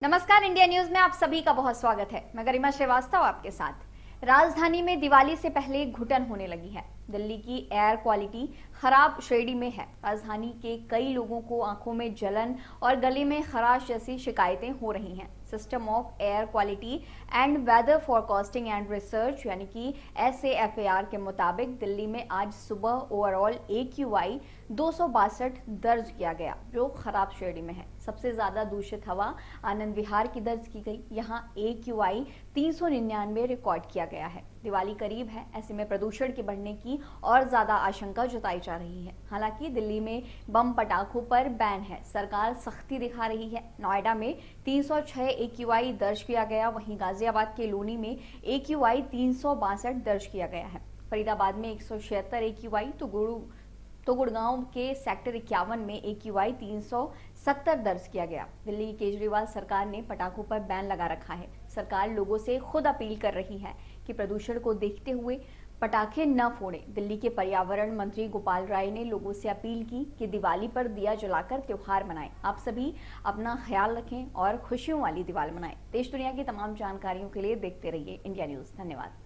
नमस्कार, India news में आप सभी का बहुत स्वागत है। मैं गरिमा श्रीवास्तव आपके साथ। राजधानी में दिवाली से पहले घुटन होने लगी है। दिल्ली की एयर क्वालिटी खराब श्रेणी में है। राजधानी के कई लोगों को आंखों में जलन और गले में खराश जैसी शिकायतें हो रही हैं। System of air quality and weather forecasting and research यानी कि SAFAR के मुताबिक दिल्ली में आज सुबह ओवरऑल AQI 262 दर्ज किया गया, जो खराब श्रेणी में है। सबसे ज्यादा दूषित हवा आनंद विहार की दर्ज की गई। यहाँ AQI 399 रिकॉर्ड किया गया है। दिवाली करीब है, ऐसे में प्रदूषण के बढ़ने की और ज्यादा आशंका जताई जा रही है। हालांकि दिल्ली में बम पटाखों पर बैन है, सरकार सख्ती दिखा रही है। नोएडा में 306 AQI दर्ज किया गया, वहीं गाजियाबाद के लोनी में AQI 362 दर्ज किया गया है। फरीदाबाद में 176 AQI तो गुड़गांव के सेक्टर 51 में AQI 370 दर्ज किया गया। दिल्ली की केजरीवाल सरकार ने पटाखों पर बैन लगा रखा है। सरकार लोगों से खुद अपील कर रही है कि प्रदूषण को देखते हुए पटाखे न फोड़ें। दिल्ली के पर्यावरण मंत्री गोपाल राय ने लोगों से अपील की कि दिवाली पर दिया जलाकर त्योहार मनाएं। आप सभी अपना ख्याल रखें और खुशियों वाली दिवाली मनाएं। देश दुनिया की तमाम जानकारियों के लिए देखते रहिए इंडिया न्यूज। धन्यवाद।